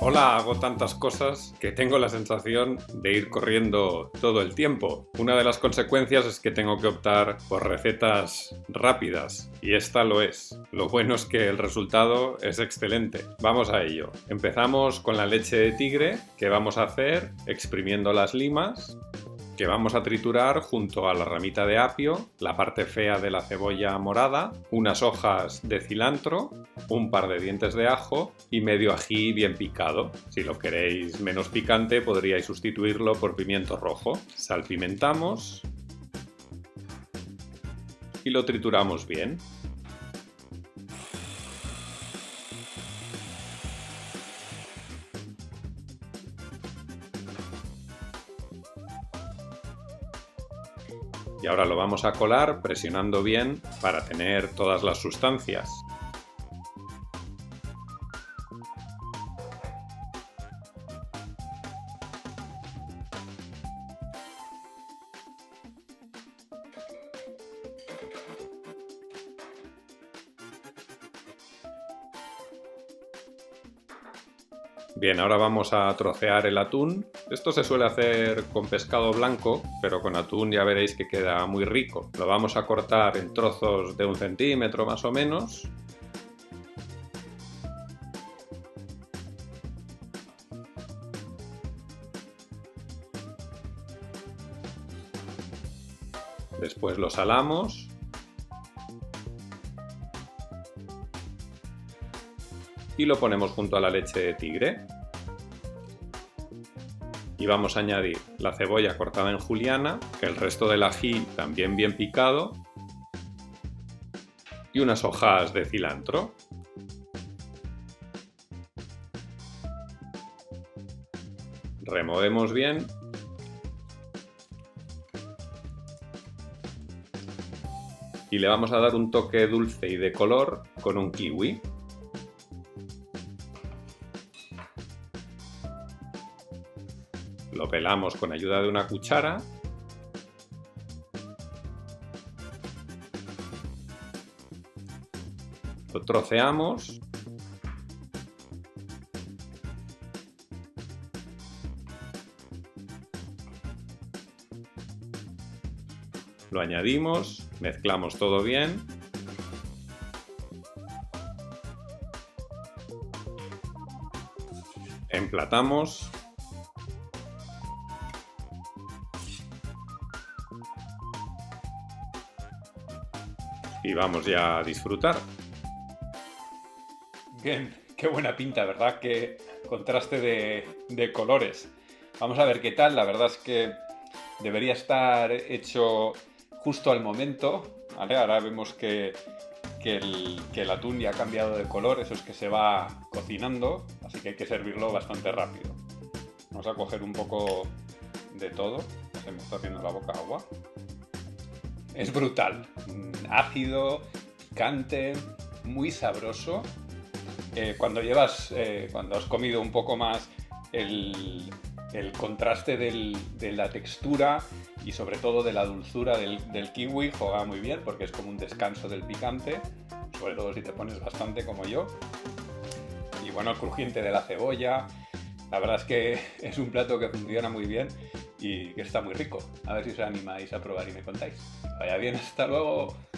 Hola, hago tantas cosas que tengo la sensación de ir corriendo todo el tiempo. Una de las consecuencias es que tengo que optar por recetas rápidas, y esta lo es. Lo bueno es que el resultado es excelente. Vamos a ello. Empezamos con la leche de tigre, que vamos a hacer exprimiendo las limas, que vamos a triturar junto a la ramita de apio, la parte fea de la cebolla morada, unas hojas de cilantro, un par de dientes de ajo y medio ají bien picado. Si lo queréis menos picante, podríais sustituirlo por pimiento rojo. Salpimentamos y lo trituramos bien. Y ahora lo vamos a colar presionando bien para tener todas las sustancias. Bien, ahora vamos a trocear el atún. Esto se suele hacer con pescado blanco, pero con atún ya veréis que queda muy rico. Lo vamos a cortar en trozos de 1 centímetro más o menos. Después lo salamos. Y lo ponemos junto a la leche de tigre. Y vamos a añadir la cebolla cortada en juliana, el resto del ají también bien picado y unas hojas de cilantro. Removemos bien y le vamos a dar un toque dulce y de color con un kiwi. Lo pelamos con ayuda de una cuchara lo troceamos lo añadimos, mezclamos todo bien emplatamos y vamos ya a disfrutar. Bien, qué buena pinta, ¿verdad? Qué contraste de colores. Vamos a ver qué tal. La verdad es que debería estar hecho justo al momento, ¿vale? Ahora vemos que el atún ya ha cambiado de color, eso es que se va cocinando, así que hay que servirlo bastante rápido. Vamos a coger un poco de todo. Se me está haciendo la boca agua. Es brutal, ácido, picante, muy sabroso. Cuando has comido un poco más, el contraste de la textura y sobre todo de la dulzura del kiwi juega muy bien porque es como un descanso del picante, sobre todo si te pones bastante como yo. Y bueno, el crujiente de la cebolla, la verdad es que es un plato que funciona muy bien y que está muy rico. A ver si os animáis a probar y me contáis. Vaya bien, hasta luego.